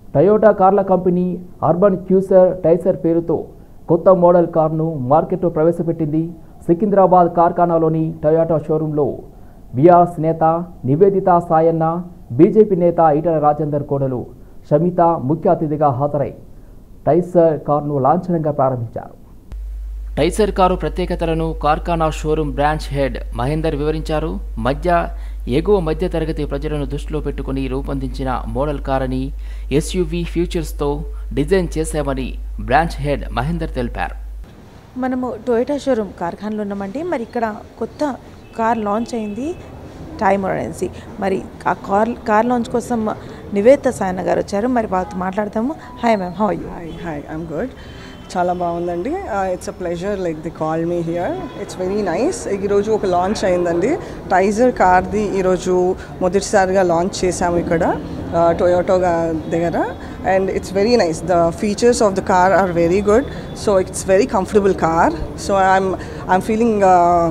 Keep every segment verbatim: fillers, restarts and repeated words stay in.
Toyota కార్ల company urban cruiser Taisor పేరుతో కొత్త మోడల్ కార్ను మార్కెట్లో ప్రవేశపెట్టింది. సికింద్రాబాద్ కార్ఖానాలోని టయోటా షోరూంలో బీఆర్ఎస్ నేత నివేదిత సాయన్న, బీజేపీ నేత ఈటల రాజేందర్ కోడలు షమిత ముఖ్య అతిథిగా హాజరై టైసర్ కార్ను లాంఛనంగా ప్రారంభించారు. టైసర్ కారు ప్రత్యేకతలను Karkhana showroom branch head Mahender వివరించారు. మధ్య ఎగువ మధ్య తరగతి ప్రజలను దృష్టిలో పెట్టుకుని రూపొందించిన మోడల్ కార్ అని, ఎస్యూవీ ఫ్యూచర్స్తో డిజైన్ చేశామని బ్రాంచ్ హెడ్ మహేందర్ తెలిపారు. మనము టొయోటా షోరూమ్ కార్ఖానాలో ఉన్నామండి. మరి ఇక్కడ కొత్త కార్ లాంచ్ అయింది, టైమ్ ఎమర్జెన్సీ. మరి ఆ కార్ కార్ లాంచ్ కోసం నివేదిత సాయన్న గారు వచ్చారు. మరి వాళ్ళతో మాట్లాడతాము. Hi ma'am, how are you? Hi hi I'm good. చాలా బాగుందండి. It's a pleasure like the call me here. It's very nice. ఈరోజు ఒక లాంచ్ అయిందండి టైజర్ కార్ది. ఈరోజు మొదటిసారిగా లాంచ్ చేసాము ఇక్కడ టొయోటో దగ్గర. And it's very nice. The features of the car are very good. So it's very comfortable car. So I'm I'm feeling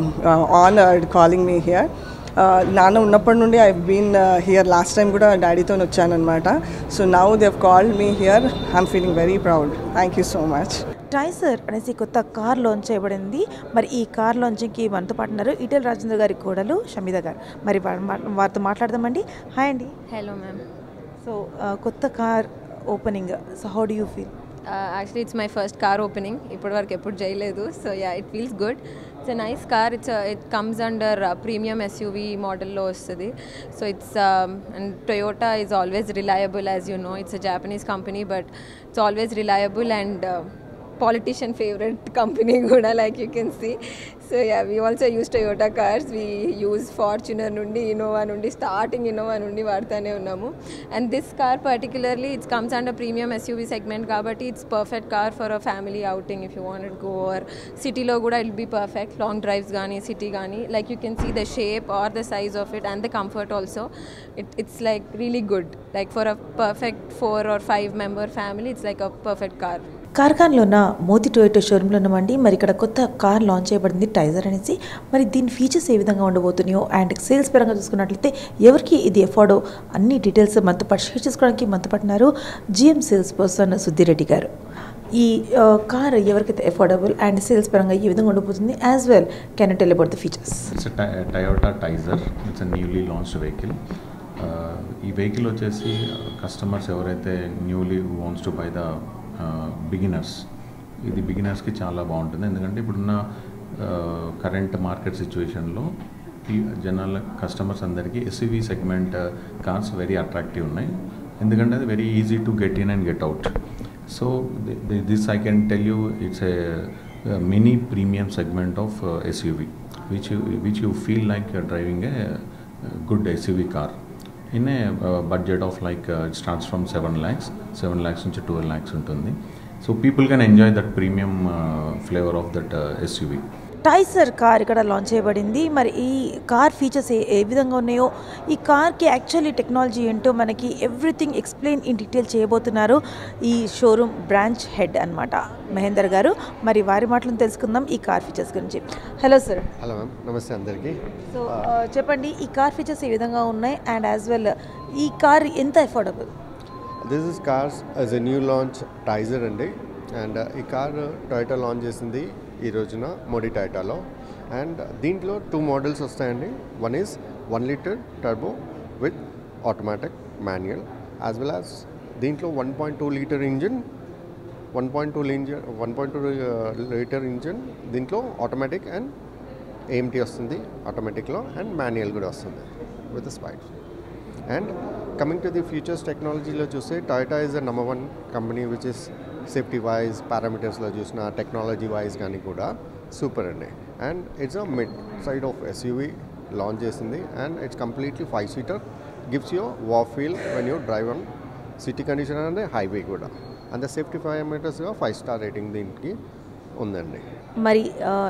honoured calling me here. నాన్న ఉన్నప్పటి నుండి I been here. Last time కూడా డాడీతో వచ్చానమాట. So now they have called me here. I'm feeling very proud. Thank you so much. Taisor అనేసి కొత్త car launch చేయబడింది. మరి ఈ కార్ లాంచింగ్కి మనతో పాటున్నారు ఈటల రాజేందర్ గారి కోడలు షమిత గారు. మరి వారితో మాట్లాడదామండి. హాయ్ అండి. Hello ma'am. సో కొత్త car opening, so how do you feel? Actually it's my first car opening. ఇప్పటి వరకు ఎప్పుడు చేయలేదు. So yeah, it feels good. It's a nice car. It's it comes under premium SUV మోడల్లో వస్తుంది. So it's and Toyota is always reliable. As you know, it's a Japanese company, but it's always reliable and politician favorite company kuda, like you can see. So yeah, we also use Toyota cars. We use Fortuner nundi, Innova nundi, starting Innova nundi vaadtane unnamu. And this car particularly, it comes under premium S U V segment kabatti it's perfect car for a family outing if you want to go, or city lo kuda it'll be perfect, long drives gaani, city gaani. Like you can see the shape or the size of it and the comfort also. It, it's like really good. Like for a perfect four or five member family, it's like a perfect car. కార్ఖానాలో ఉన్న Moti Toyota షోరూంలో ఉన్నామండి. మరి ఇక్కడ కొత్త car launch చేయబడింది Taisor అనేసి. మరి దీని ఫీచర్స్ ఏ విధంగా ఉండబోతున్నాయో అండ్ సేల్స్ పరంగా చూసుకున్నట్లయితే ఎవరికి ఇది ఎఫోర్డో అన్ని డీటెయిల్స్ మనతో పాటు షేర్ చేసుకోవడానికి మనతో పట్టినారు జిఎం సేల్స్ పర్సన్ సుద్దిరెడ్డి గారు. ఈ కార్ ఎవరికైతే ఎఫోర్డబుల్ అండ్ సేల్స్ పరంగా ఈ విధంగా ఉండబోతుంది, as well can you tell about the features? It's Toyota Taisor. It's a newly launched vehicle. ఈ వెహికల్ వచ్చేసి కస్టమర్స్ ఎవరైతే newly wants to buy the beginners, ఇది బిగినర్స్కి చాలా బాగుంటుంది. ఎందుకంటే ఇప్పుడున్న కరెంట్ మార్కెట్ సిచ్యువేషన్లో ఈ జనాల కస్టమర్స్ అందరికీ SUV segment cars very attractive ఉన్నాయి. ఎందుకంటే అది very easy to get in and get out. So this I can tell you it's a mini premium segment of SUV which you which you feel like your driving a good SUV car in a uh, budget of like uh, it starts from seven lakhs seven lakhs నుంచి twelve lakhs ఉంటుంది. So people can enjoy that premium uh, flavor of that uh, S U V. Taisor car ఇక్కడ launch చేయబడింది. మరి ఈ car features ఏ ఏ విధంగా ఉన్నాయో, ఈ కార్కి యాక్చువల్లీ టెక్నాలజీ ఏంటో మనకి ఎవ్రీథింగ్ ఎక్స్ప్లెయిన్ ఇన్ డీటెయిల్ చేయబోతున్నారు ఈ షోరూమ్ బ్రాంచ్ హెడ్ అనమాట మహేందర్ గారు. మరి వారి మాటలను తెలుసుకుందాం ఈ కార్ ఫీచర్స్ గురించి. Hello sir. హలో మ్యామ్, నమస్తే అందరికీ. సో చెప్పండి, ఈ కార్ ఫీచర్స్ ఏ విధంగా ఉన్నాయి అండ్ యాజ్ వెల్ ఈ కార్ ఎంత affordable? This is cars as a new launch Taisor అండి. అండ్ ఈ కార్ టొయోటా లాంచ్ చేసింది ఈ రోజున మోడీ టొయోటాలో. అండ్ దీంట్లో టూ మోడల్స్ వస్తాయండి. One is one litre turbo with automatic manual, as well as దీంట్లో one point two litre engine one point two engine one point two litre engine దీంట్లో automatic and AMT వస్తుంది ఆటోమేటిక్లో, and manual కూడా వస్తుంది with speed. And coming to the futures టెక్నాలజీలో చూస్తే Toyota is the number one company which is safety wise, పారామీటర్స్లో చూసిన technology wise కానీ కూడా సూపర్ అండి. And it's a mid side of SUV launch చేసింది. And it's completely five seater, gives you a feel when you drive on city condition and highway కూడా. And the సేఫ్టీ పారామీటర్స్గా five star rating దీనికి ఉందండి. మరి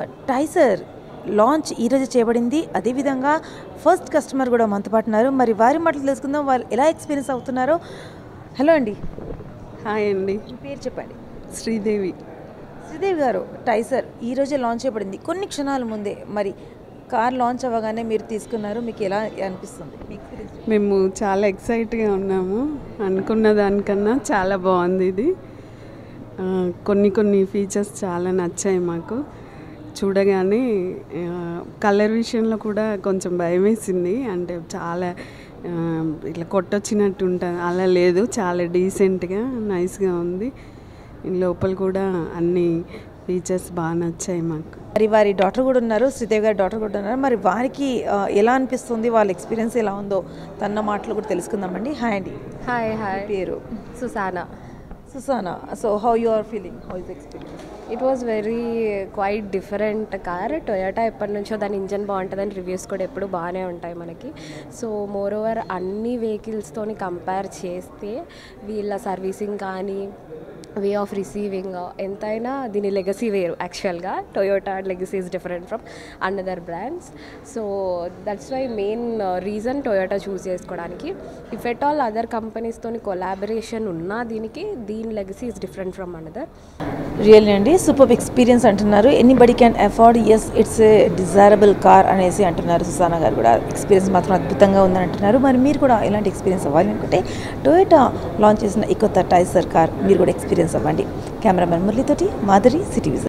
Taisor launch ఈరోజు చేయబడింది. అదేవిధంగా ఫస్ట్ కస్టమర్ కూడా మనతో పాటున్నారు. మరి వారి మాటలు తెలుసుకుందాం, వాళ్ళు ఎలా ఎక్స్పీరియన్స్ అవుతున్నారో. హలో అండి. హాయ్ అండి. మీ పేరు చెప్పండి. శ్రీదేవి. శ్రీదేవి గారు, టైసర్ ఈరోజే లాంచ్ చేయబడింది. కొన్ని క్షణాల ముందే మరి కార్ లాంచ్ అవ్వగానే మీరు తీసుకున్నారు, మీకు ఎలా అనిపిస్తుంది మీ ఎక్స్పీరియన్స్? మేము చాలా ఎక్సైట్గా ఉన్నాము, అనుకున్న దానికన్నా చాలా బాగుంది ఇది. ఆ, కొన్ని కొన్ని ఫీచర్స్ చాలా నచ్చాయి మాకు. చూడగానే కలర్ విషయంలో కూడా కొంచెం భయం వేసింది, అంటే చాలా ఆ, ఇట్లా కొట్టొచ్చినట్టు ఉంటుంది, అలా లేదు, చాలా డీసెంట్గా నైస్గా ఉంది. లోపల కూడా అన్ని ఫీచర్స్ బాగా నచ్చాయి మాకు. మరి వారి డాటర్ కూడా ఉన్నారు, శ్రీదేవి గారి డాటర్ కూడా ఉన్నారు. మరి వారికి ఆ, ఎలా అనిపిస్తుంది, వాళ్ళ ఎక్స్పీరియన్స్ ఎలా ఉందో తన మాటలు కూడా తెలుసుకుందామండి. హాయ్ అండి. హాయ్ హాయ్ పేరు Susana. Susana. So how you are feeling, how is experience? It was very quite different car. Toyota ఎప్పటి నుంచో దాని ఇంజన్ బాగుంటుందని రివ్యూస్ కూడా ఎప్పుడు బాగానే ఉంటాయి మనకి. సో మోర్ ఓవర్ అన్ని వెహికల్స్తోని కంపేర్ చేస్తే వీళ్ళ సర్వీసింగ్ కానీ వే ఆఫ్ రిసీవింగ్ ఎంతైనా దీని లెగసీ వేరు. యాక్చువల్గా Toyota legacy is different from another brands. So that's why main reason Toyota choose చేసుకోవడానికి. ఇఫ్ ఎట్ ఆల్ అదర్ కంపెనీస్తోని కొలాబరేషన్ ఉన్నా దీనికి దీని legacy is different from another. Really అండి, సూపర్ ఎక్స్పీరియన్స్ అంటున్నారు. Anybody can afford, as it's a desirable car అనేసి అంటున్నారు సుసానా గారు కూడా. ఎక్స్పీరియన్స్ మాత్రం అద్భుతంగా ఉందని అంటున్నారు. మరి మీరు కూడా ఇలాంటి ఎక్స్పీరియన్స్ అవ్వాలి అనుకుంటే టొయోటా లాంచ్ చేసిన ఈ కొత్త టైజర్ కార్ మీరు కూడా ఎక్స్పీరియన్స్ అవ్వండి. కెమెరామెన్ మురళితోటి మాధురి, సిటీ విజన్.